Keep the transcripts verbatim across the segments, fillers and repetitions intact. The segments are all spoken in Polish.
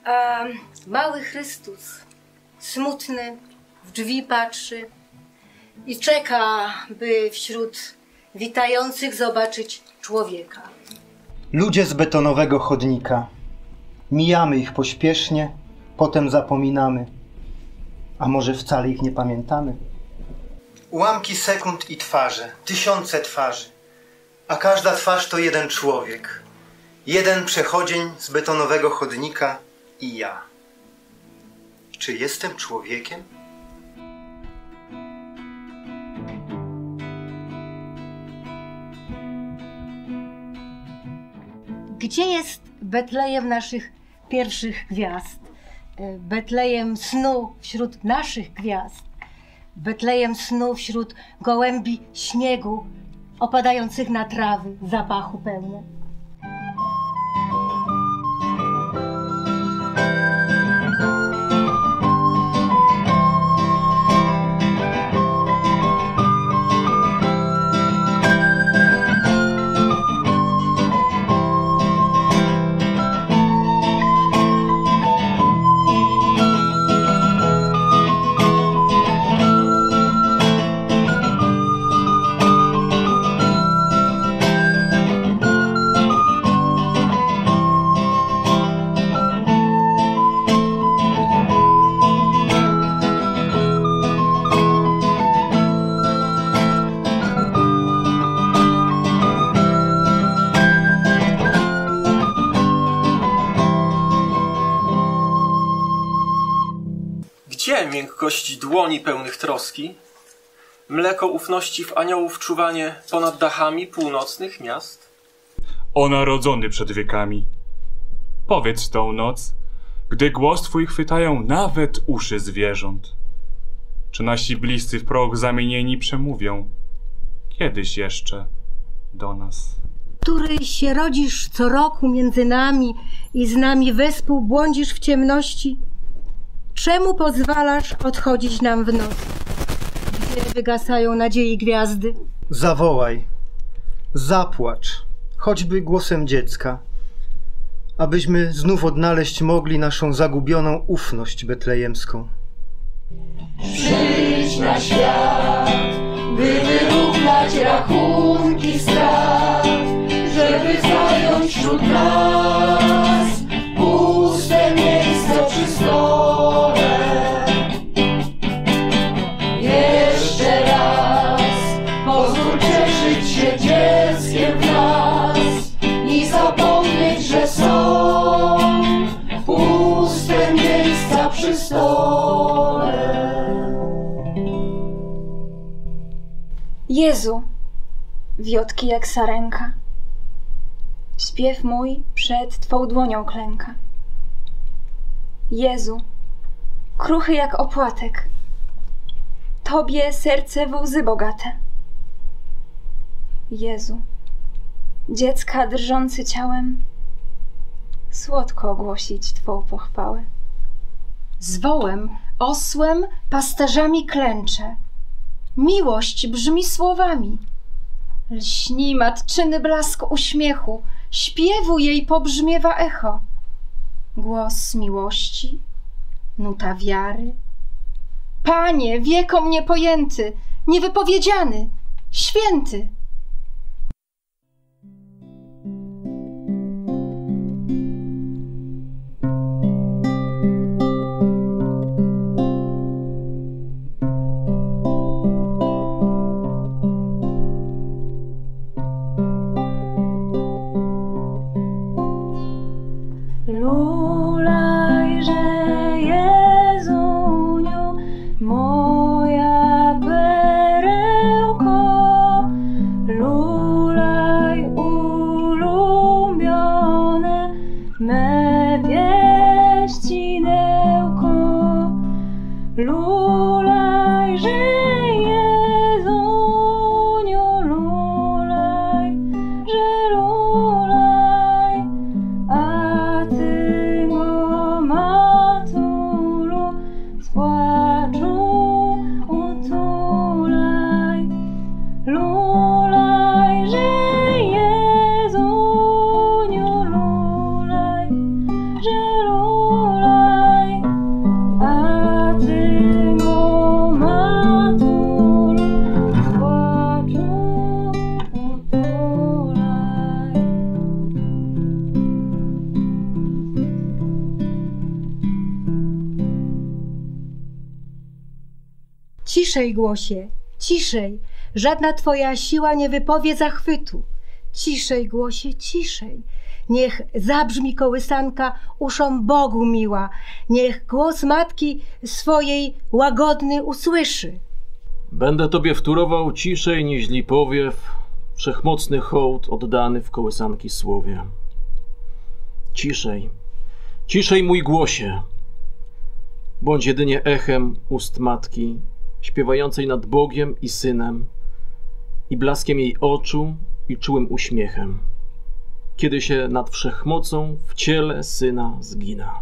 A mały Chrystus, smutny, w drzwi patrzy i czeka, by wśród witających zobaczyć człowieka. Ludzie z betonowego chodnika. Mijamy ich pośpiesznie, potem zapominamy. A może wcale ich nie pamiętamy? Ułamki sekund i twarze, tysiące twarzy. A każda twarz to jeden człowiek. Jeden przechodzień z betonowego chodnika i ja. Czy jestem człowiekiem? Gdzie jest Betlejem naszych pierwszych gwiazd? Betlejem snu wśród naszych gwiazd. Betlejem snu wśród gołębi śniegu opadających na trawy, zapachu pełne. Gdzie miękkość dłoni pełnych troski? Mleko ufności w aniołów czuwanie ponad dachami północnych miast? O narodzony przed wiekami, powiedz tą noc, gdy głos twój chwytają nawet uszy zwierząt. Czy nasi bliscy w proch zamienieni przemówią kiedyś jeszcze do nas? Który się rodzisz co roku między nami i z nami wespół błądzisz w ciemności? Czemu pozwalasz odchodzić nam w noc, gdzie wygasają nadziei gwiazdy? Zawołaj, zapłacz, choćby głosem dziecka, abyśmy znów odnaleźć mogli naszą zagubioną ufność betlejemską. Przyjdź na świat, by wyrównać rachunki strat, żeby zająć wśród nas puste miejsce przy stole. Jeszcze raz pozwól cieszyć się dzieckiem w nas i zapomnieć, że są puste miejsca przy stole. Jezu, wiotki jak sarenka, śpiew mój przed Twą dłonią klęka. Jezu, kruchy jak opłatek, Tobie serce w łzy bogate. Jezu, dziecka drżący ciałem, słodko ogłosić Twą pochwałę. Z wołem, osłem, pasterzami klęczę, miłość brzmi słowami. Lśni matczyny blask uśmiechu, śpiewu jej pobrzmiewa echo. Głos miłości, nuta wiary. Panie, wiekom niepojęty, niewypowiedziany, święty. Lulaj, że lulaj. Ciszej, głosie, ciszej, żadna twoja siła nie wypowie zachwytu. Ciszej, głosie, ciszej, niech zabrzmi kołysanka uszom Bogu miła, niech głos matki swojej łagodny usłyszy. Będę tobie wtórował ciszej niż lipowiew, wszechmocny hołd oddany w kołysanki słowie. Ciszej, ciszej mój głosie, bądź jedynie echem ust matki, śpiewającej nad Bogiem i Synem, i blaskiem jej oczu i czułym uśmiechem, kiedy się nad wszechmocą w ciele Syna zgina.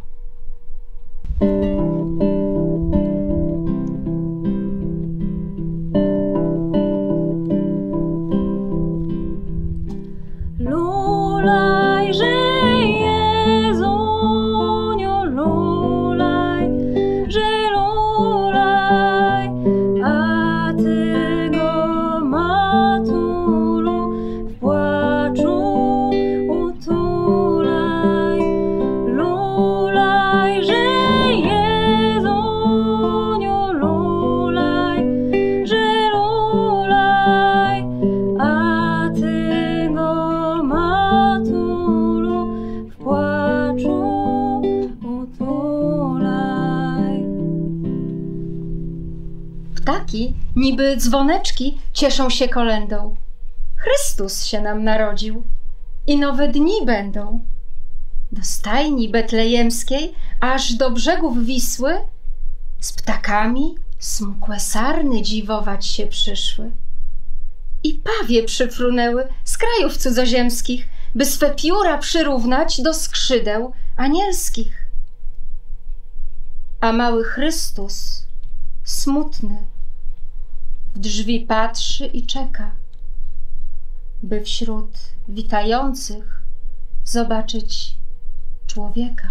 Ptaki, niby dzwoneczki, cieszą się kolędą. Chrystus się nam narodził i nowe dni będą. Do stajni betlejemskiej, aż do brzegów Wisły, z ptakami smukłe sarny dziwować się przyszły. I pawie przyfrunęły z krajów cudzoziemskich, by swe pióra przyrównać do skrzydeł anielskich. A mały Chrystus, smutny, w drzwi patrzy i czeka, by wśród witających zobaczyć człowieka.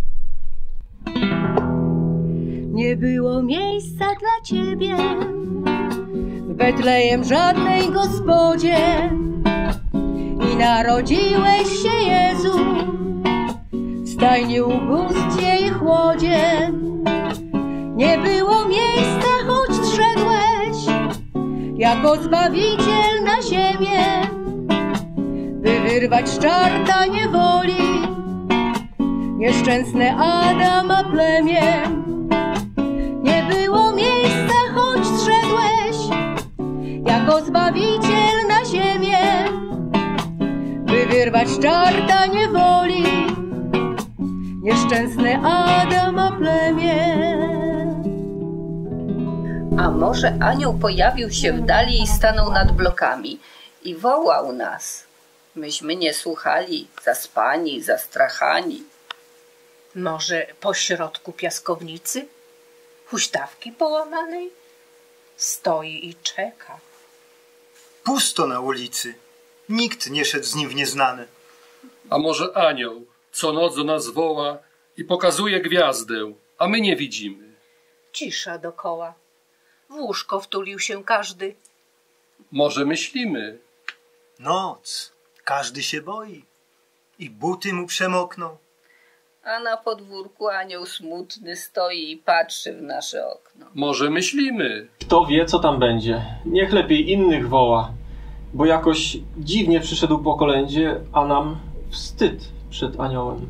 Nie było miejsca dla ciebie w Betlejem żadnej gospodzie i narodziłeś się, Jezu, w stajni ubóstwie i chłodzie. Nie było miejsca, choć zszedłeś jako Zbawiciel na ziemię, by wyrwać z czarta niewoli nieszczęsne Adama plemię. Nie było miejsca, choć zszedłeś jako Zbawiciel na ziemię, by wyrwać z czarta niewoli nieszczęsne Adama plemię. A może anioł pojawił się w dali i stanął nad blokami i wołał nas. Myśmy nie słuchali, zaspani, zastrachani. Może po środku piaskownicy, huśtawki połamanej, stoi i czeka. Pusto na ulicy, nikt nie szedł z nim w nieznane. A może anioł co noc do nas woła i pokazuje gwiazdę, a my nie widzimy. Cisza dokoła, w łóżko wtulił się każdy. Może myślimy. Noc, każdy się boi i buty mu przemokną. A na podwórku anioł smutny stoi i patrzy w nasze okno. Może myślimy. Kto wie, co tam będzie. Niech lepiej innych woła, bo jakoś dziwnie przyszedł po kolędzie, a nam wstyd przed aniołem.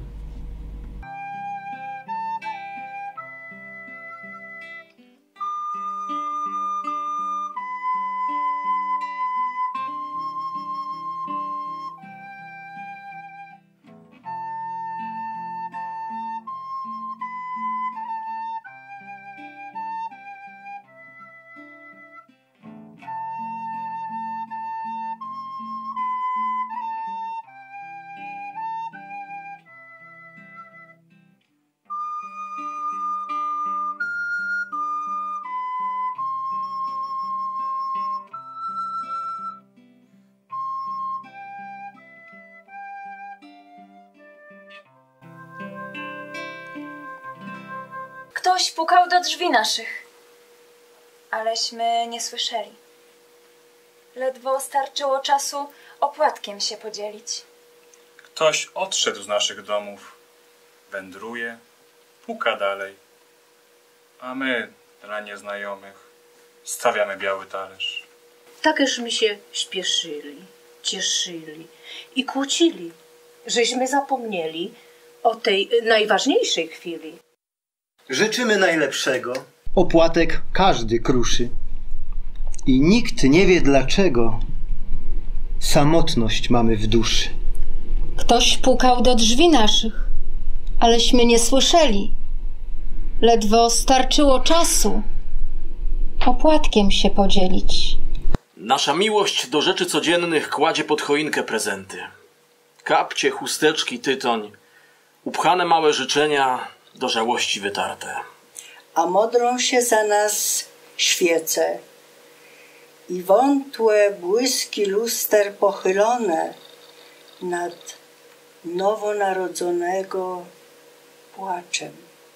Ktoś pukał do drzwi naszych, aleśmy nie słyszeli. Ledwo starczyło czasu opłatkiem się podzielić. Ktoś odszedł z naszych domów, wędruje, puka dalej, a my dla nieznajomych stawiamy biały talerz. Takeśmy się śpieszyli, cieszyli i kłócili, żeśmy zapomnieli o tej najważniejszej chwili. Życzymy najlepszego. Opłatek każdy kruszy. I nikt nie wie dlaczego samotność mamy w duszy. Ktoś pukał do drzwi naszych, aleśmy nie słyszeli. Ledwo starczyło czasu opłatkiem się podzielić. Nasza miłość do rzeczy codziennych kładzie pod choinkę prezenty. Kapcie, chusteczki, tytoń, upchane małe życzenia, do żałości wytarte. A modlą się za nas świece i wątłe błyski luster pochylone nad nowonarodzonego płaczem.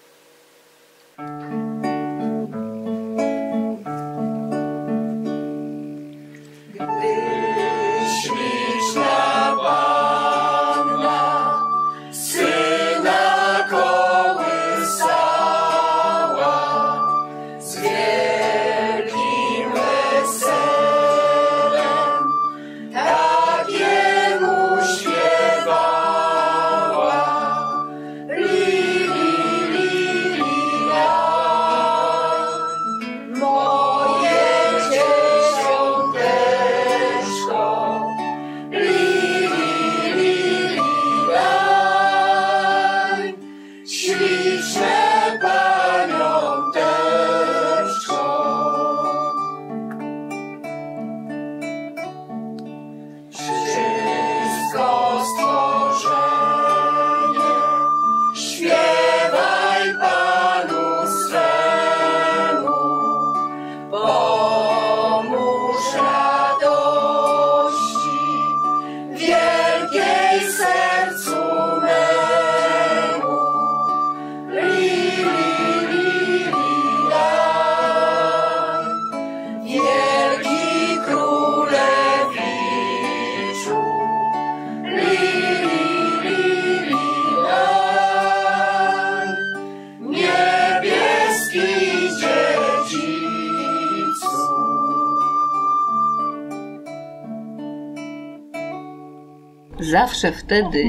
Zawsze wtedy,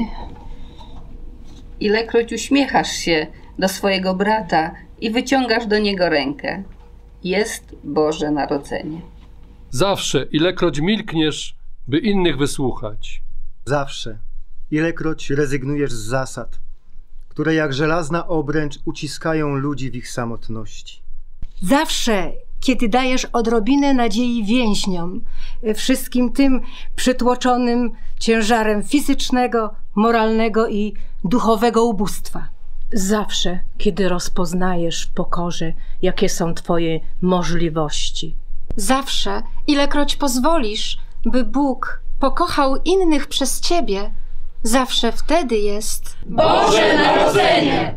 ilekroć uśmiechasz się do swojego brata i wyciągasz do niego rękę, jest Boże Narodzenie. Zawsze, ilekroć milkniesz, by innych wysłuchać. Zawsze, ilekroć rezygnujesz z zasad, które jak żelazna obręcz uciskają ludzi w ich samotności. Zawsze, kiedy dajesz odrobinę nadziei więźniom, wszystkim tym przytłoczonym ciężarem fizycznego, moralnego i duchowego ubóstwa. Zawsze, kiedy rozpoznajesz w pokorze, jakie są twoje możliwości. Zawsze, ilekroć pozwolisz, by Bóg pokochał innych przez ciebie, zawsze wtedy jest Boże Narodzenie!